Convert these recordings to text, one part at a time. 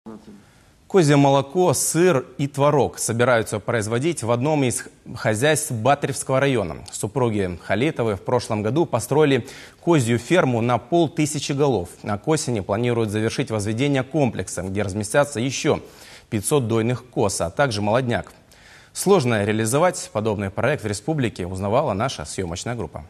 Козье молоко, сыр и творог собираются производить в одном из хозяйств Батревского района. Супруги Халитовы в прошлом году построили козью ферму на 500 голов. А к осени планируют завершить возведение комплекса, где разместятся еще 500 дойных коз, а также молодняк. Сложно реализовать подобный проект в республике, узнавала наша съемочная группа.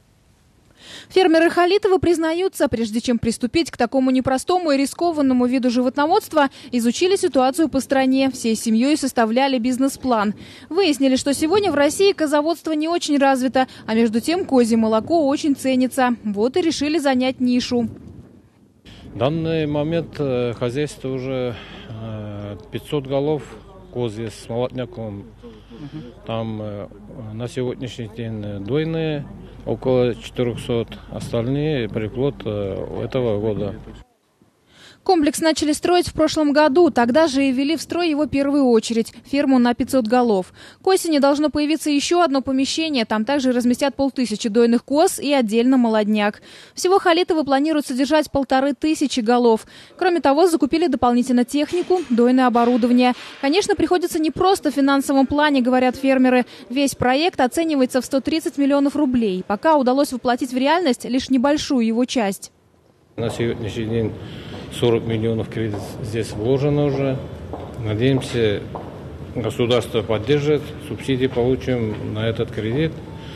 Фермеры Халитовы признаются, прежде чем приступить к такому непростому и рискованному виду животноводства, изучили ситуацию по стране, всей семьей составляли бизнес-план. Выяснили, что сегодня в России козоводство не очень развито, а между тем козье молоко очень ценится. Вот и решили занять нишу. В данный момент хозяйство уже 500 голов козье с молодняком. Там на сегодняшний день дойные около 400, остальные приплод этого года. Комплекс начали строить в прошлом году. Тогда же и ввели в строй его первую очередь – ферму на 500 голов. К осени должно появиться еще одно помещение. Там также разместят 500 дойных коз и отдельно молодняк. Всего Халитовы планируют содержать 1500 голов. Кроме того, закупили дополнительно технику, дойное оборудование. Конечно, приходится не просто в финансовом плане, говорят фермеры. Весь проект оценивается в 130 миллионов рублей. Пока удалось воплотить в реальность лишь небольшую его часть. На сегодняшний день 40 миллионов кредит здесь вложено уже. Надеемся, государство поддержит, субсидии получим на этот кредит.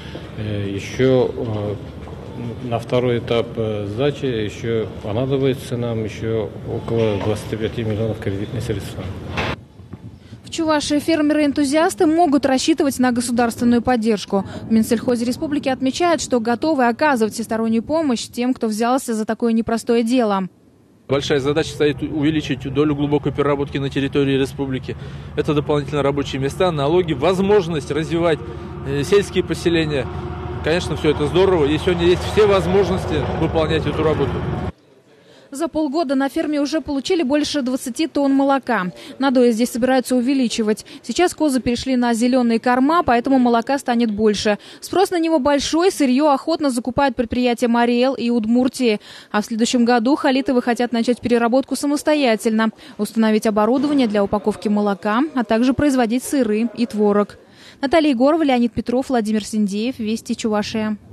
Еще на второй этап сдачи еще понадобится нам еще около 25 миллионов кредитных средств. В Чувашии фермеры-энтузиасты могут рассчитывать на государственную поддержку. В Минсельхозе республики отмечают, что готовы оказывать всестороннюю помощь тем, кто взялся за такое непростое дело. Большая задача стоит увеличить долю глубокой переработки на территории республики. Это дополнительные рабочие места, налоги, возможность развивать сельские поселения. Конечно, все это здорово, и сегодня есть все возможности выполнять эту работу. За полгода на ферме уже получили больше 20 тонн молока. Надои здесь собираются увеличивать. Сейчас козы перешли на зеленые корма, поэтому молока станет больше. Спрос на него большой, сырье охотно закупают предприятия Мариэл и Удмуртии. А в следующем году Халитовы хотят начать переработку самостоятельно, установить оборудование для упаковки молока, а также производить сыры и творог. Наталья Егорова, Леонид Петров, Владимир Синдеев, Вести, Чувашия.